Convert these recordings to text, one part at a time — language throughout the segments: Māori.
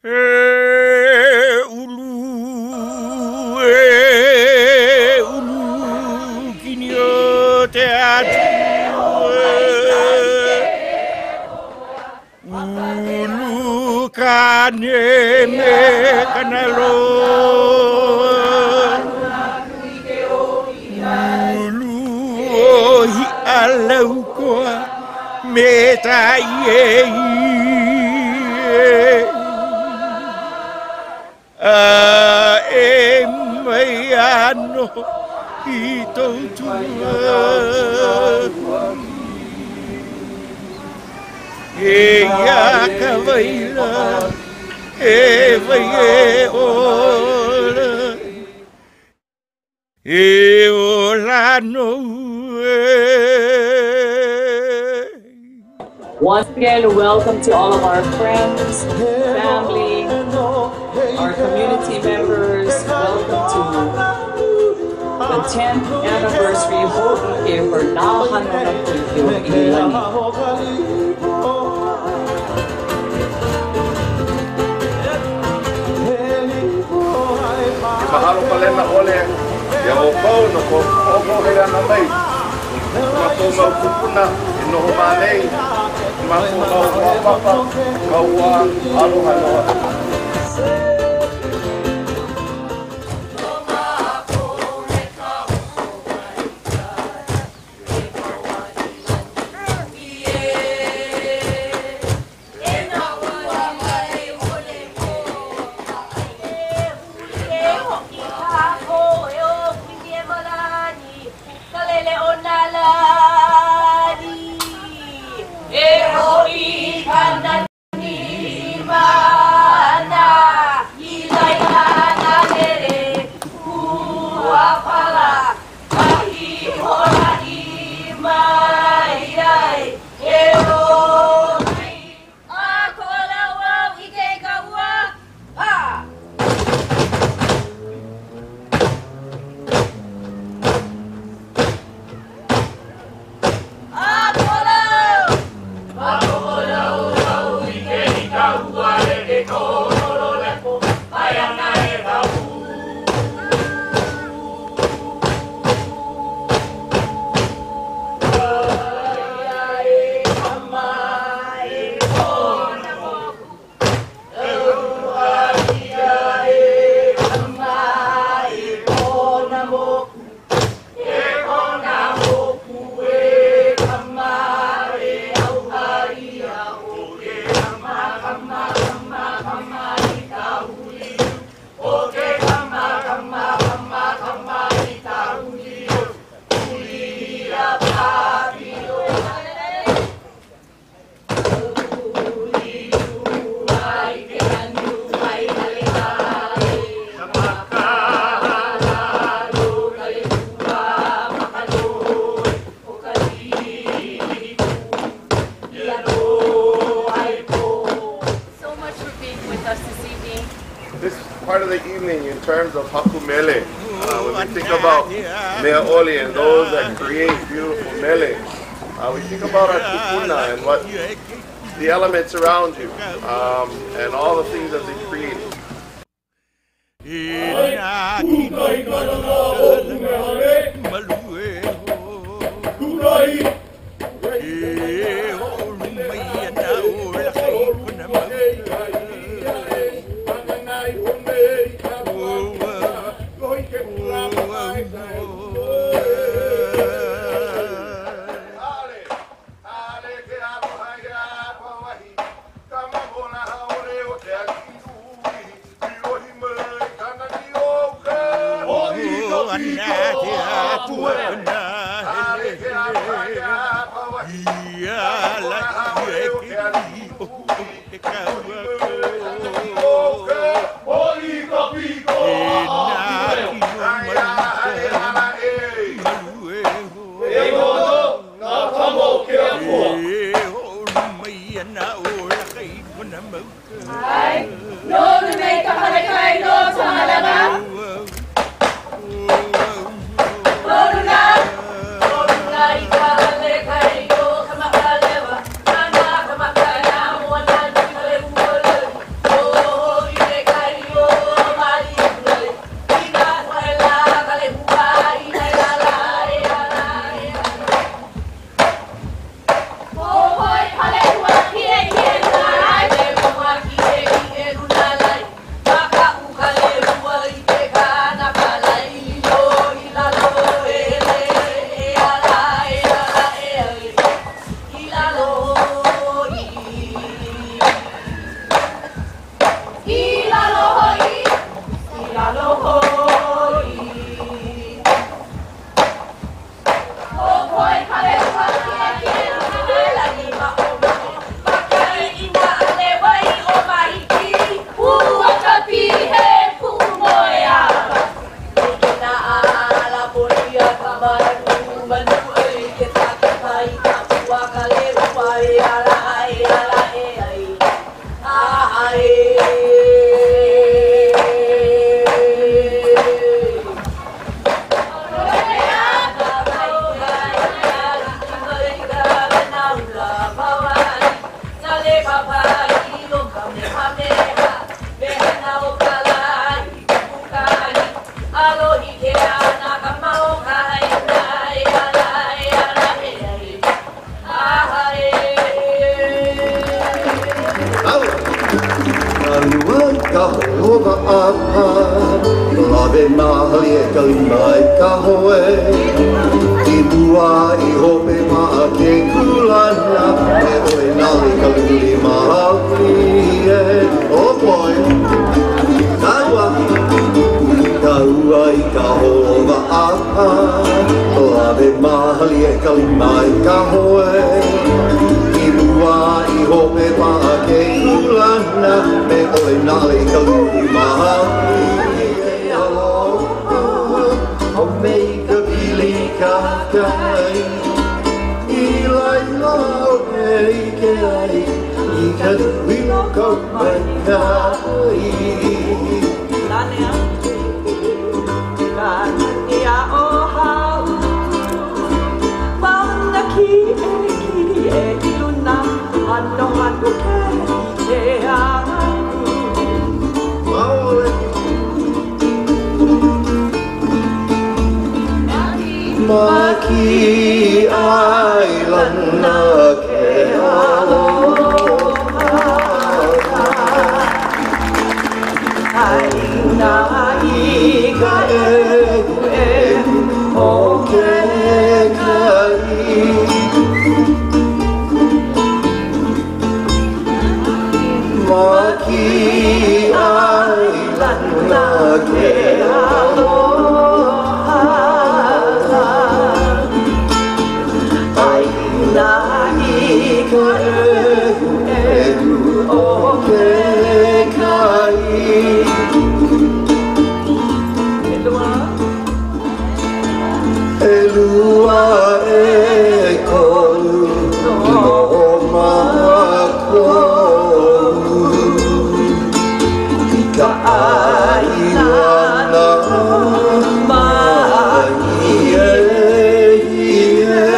ulu kinyo te atu ulu kane me kanalo ulu ohi alau koa me taie e mai ano I tau tua e ia ka waila e vai e ola e ola no Once again, welcome to all of our friends, family, our community members. Welcome to the 10th anniversary Ho'ike for Na'ahano'o Iulani. Mahalo palena ole ya o pau no ko o hera na mai ma ko ma kupuna no manei ma ko ma papa ka wa aloha aloha Part of the evening in terms of hakumele. When we think about Mea Oli and those that create beautiful mele, we think about our kupuna and what the elements around you and all the things that they create. Kahoa apa, lave mahi e kalima e kahoe. I mua I hope maa ke kulana, e oe nali kalima hawi e. Oh boy, kaua, kaua I kahoa apa, lave mahi e kalima e kahoe. I mua I hope maa ke kulana, me oe nali kalima hawi e. Aloha, o mei ka pili ka kai, I lai lau e ke ai, I ka nui no kau mai kai. Lanea, lanea o hau, mana ki e iluna, ano ke I te aku. Maole, maki ai lana ke aloha. Aina I ka e O ke kai, maki ai lana ke aloha. Aina I ka o ke kai. Elua e kolu no mako, I ka aina mai e.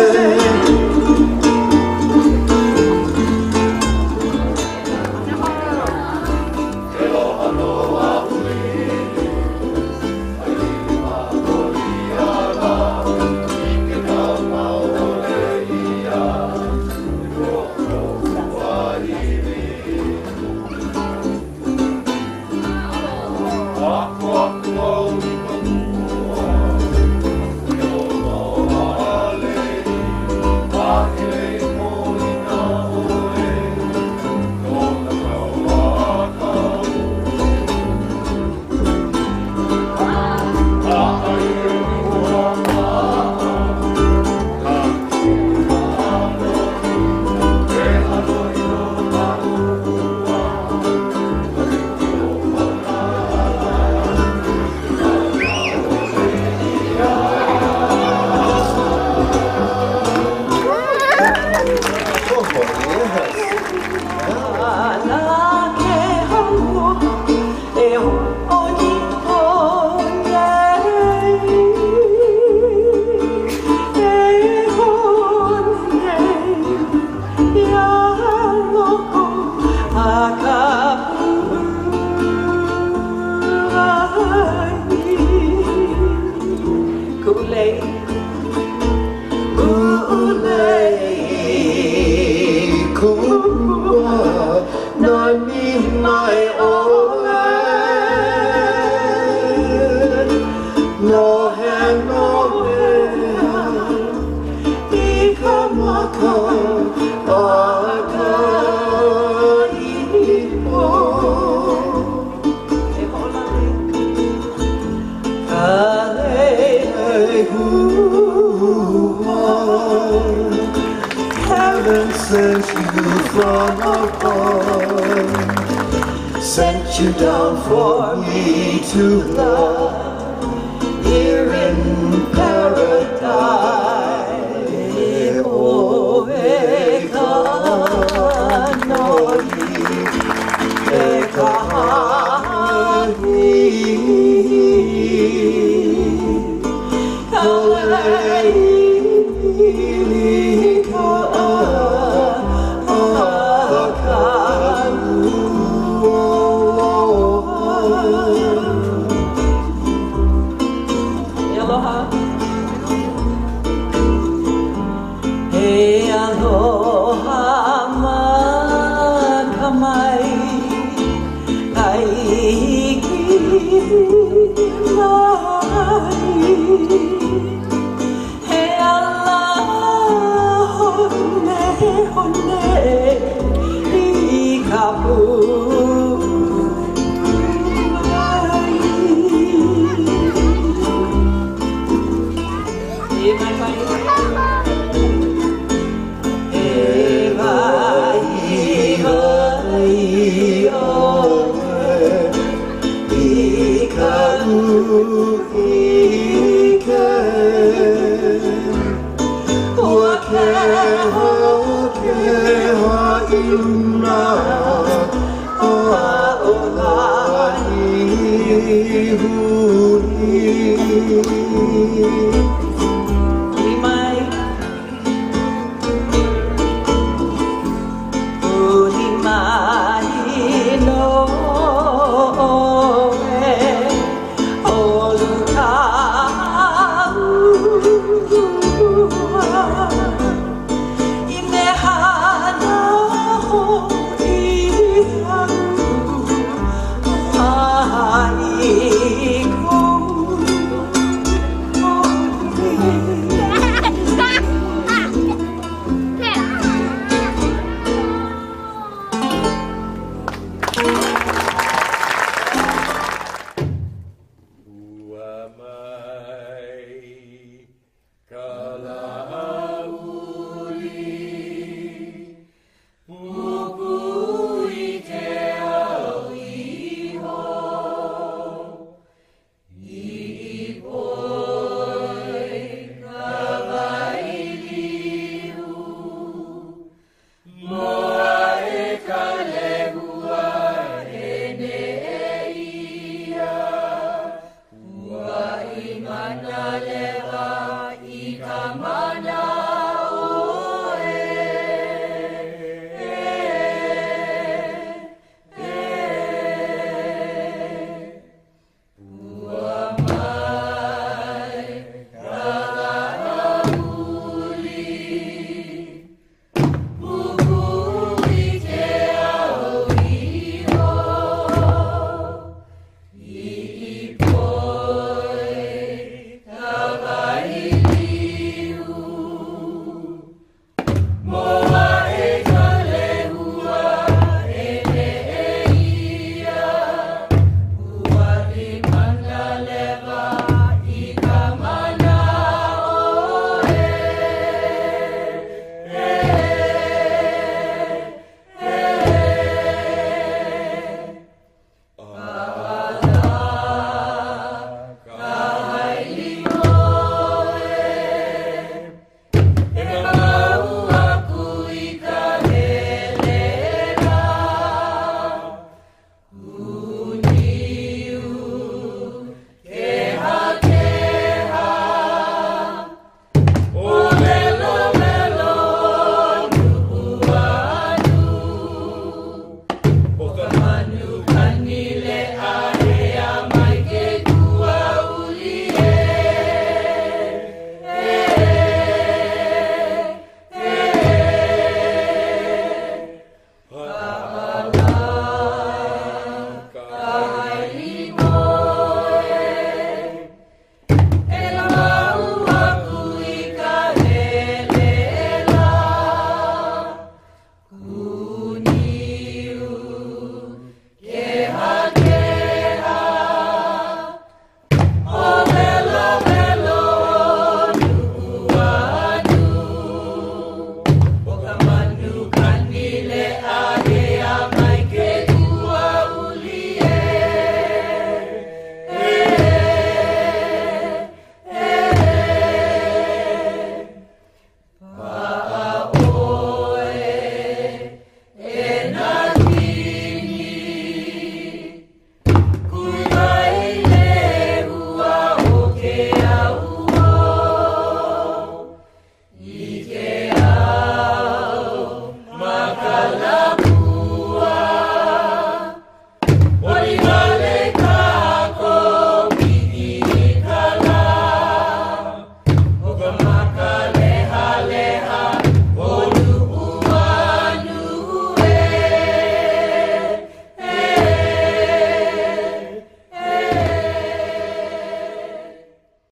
Heaven sent you from above, sent you down for me to love here in paradise. Oh, Aloha. kapu Huni